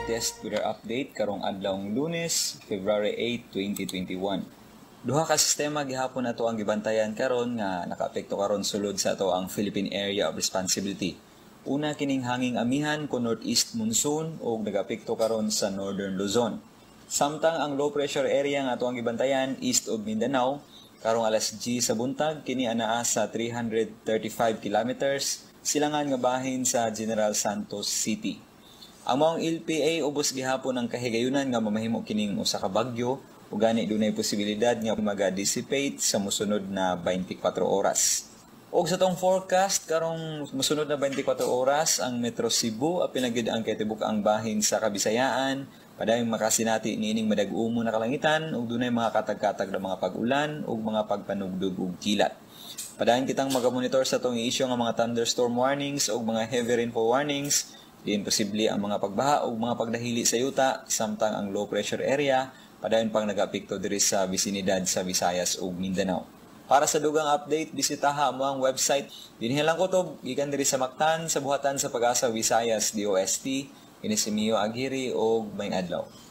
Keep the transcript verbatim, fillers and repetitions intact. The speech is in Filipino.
latest weather update karong adlawng Lunes, February eight, twenty twenty-one. Duha ka sistema gihapon nato ang gibantayan karon nga nakaapekto karon sulod sa ato ang Philippine Area of Responsibility. Una kining hanging amihan ko northeast monsoon ug nagapekto karon sa northern Luzon. Samtang ang low pressure area nga ato ang gibantayan east of Mindanao karong alas G sa buntag kini anaa sa three hundred thirty-five kilometers silangan nga bahin sa General Santos City. Ang maong L P A ubos gihapon ang kahigayunan nga mamahimo kining usa ka bagyo ug gani dunay posibilidad nga maga-dissipate sa mosunod na twenty-four oras. Og sa tong forecast karong mosunod na twenty-four oras ang Metro Cebu apil na gid ang kitibuk ang bahin sa Kabisayaan, padayong makasinati niining madag-umo na kalangitan ug dunay mga katag-katag na mga pag-ulan ug mga pagpanugdog ug kilat. Padayon kitang maga-monitor sa tong issue nga mga thunderstorm warnings ug mga heavy rainfall warnings. Diin posible ang mga pagbaha ug mga pagdahili sa yuta samtang ang low pressure area padayon pang nag-apekto diri sa bisinidad sa Visayas ug Mindanao. Para sa dugang update, bisitaha mo ang website. Dinhi lang kutob gikan diri sa Mactan sa buhatan sa Pag-asa Visayas D O S T. Ini si Mio Aguirre og may adlaw.